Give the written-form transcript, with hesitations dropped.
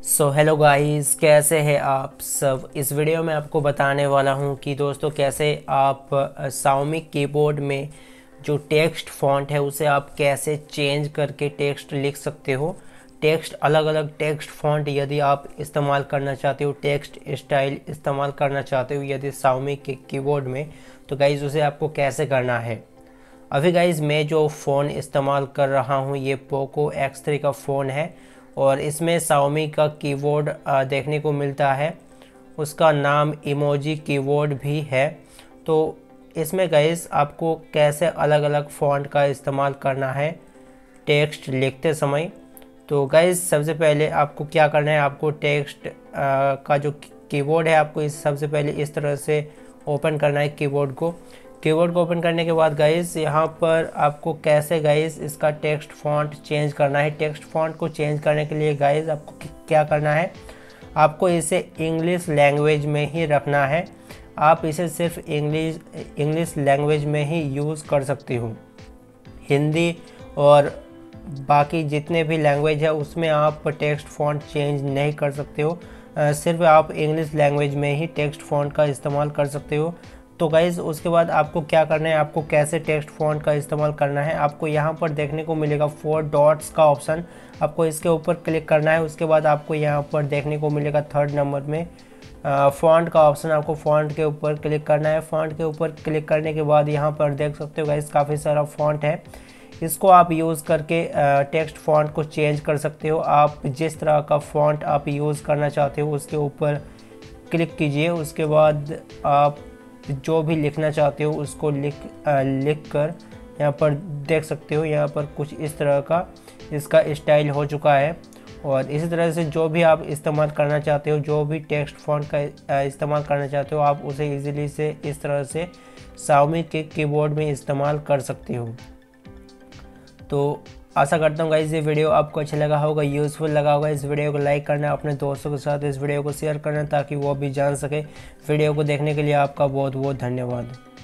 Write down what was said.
So hello guys, कैसे हैं आप सब। इस वीडियो में आपको बताने वाला हूं कि दोस्तों कैसे आप Xiaomi कीबोर्ड में जो टेक्स्ट फॉन्ट है उसे आप कैसे चेंज करके टेक्स्ट लिख सकते हो। टेक्स्ट अलग अलग टेक्स्ट फॉन्ट यदि आप इस्तेमाल करना चाहते हो, टेक्स्ट स्टाइल इस्तेमाल करना चाहते हो यदि Xiaomi के कीबोर्ड में, तो गाइस उसे आपको कैसे करना है। अभी गाइस मैं जो फ़ोन इस्तेमाल कर रहा हूँ ये पोको X3 का फ़ोन है और इसमें Xiaomi का कीबोर्ड देखने को मिलता है। उसका नाम इमोजी कीबोर्ड भी है। तो इसमें गाइस आपको कैसे अलग अलग फ़ॉन्ट का इस्तेमाल करना है टेक्स्ट लिखते समय। तो गाइस सबसे पहले आपको क्या करना है, आपको टेक्स्ट का जो कीबोर्ड है आपको इस सबसे पहले इस तरह से ओपन करना है कीबोर्ड को ओपन करने के बाद गाइस यहाँ पर आपको कैसे गाइस इसका टेक्स्ट फॉन्ट चेंज करना है। टेक्स्ट फॉन्ट को चेंज करने के लिए गाइस आपको क्या करना है, आपको इसे इंग्लिश लैंग्वेज में ही रखना है। आप इसे सिर्फ इंग्लिश लैंग्वेज में ही यूज़ कर सकते हो। हिंदी और बाकी जितने भी लैंग्वेज है उसमें आप टेक्स्ट फॉन्ट चेंज नहीं कर सकते हो। सिर्फ आप इंग्लिश लैंग्वेज में ही टेक्स्ट फॉन्ट का इस्तेमाल कर सकते हो। तो गाइज़ उसके बाद आपको क्या करना है, आपको कैसे टेक्स्ट फॉन्ट का इस्तेमाल करना है, आपको यहाँ पर देखने को मिलेगा 4 डॉट्स का ऑप्शन, आपको इसके ऊपर क्लिक करना है। उसके बाद आपको यहाँ पर देखने को मिलेगा 3rd नंबर में फ़ॉन्ट का ऑप्शन, आपको फ़ॉन्ट के ऊपर क्लिक करना है। फ़ॉन्ट के ऊपर क्लिक करने के बाद यहाँ पर देख सकते हो गाइज़ काफ़ी सारा फ़ॉन्ट है। इसको आप यूज़ करके टेक्स्ट फॉन्ट को चेंज कर सकते हो। आप जिस तरह का फ़ॉन्ट आप यूज़ करना चाहते हो उसके ऊपर क्लिक कीजिए। उसके बाद आप जो भी लिखना चाहते हो उसको लिख कर यहाँ पर देख सकते हो। यहाँ पर कुछ इस तरह का इसका स्टाइल हो चुका है। और इसी तरह से जो भी आप इस्तेमाल करना चाहते हो, जो भी टेक्स्ट फॉन्ट का इस्तेमाल करना चाहते हो, आप उसे इजीली से इस तरह से Xiaomi के कीबोर्ड में इस्तेमाल कर सकते हो। तो आशा करता हूँ गाइस ये वीडियो आपको अच्छा लगा होगा, यूज़फुल लगा होगा। इस वीडियो को लाइक करना, अपने दोस्तों के साथ इस वीडियो को शेयर करना ताकि वो भी जान सके। वीडियो को देखने के लिए आपका बहुत बहुत धन्यवाद।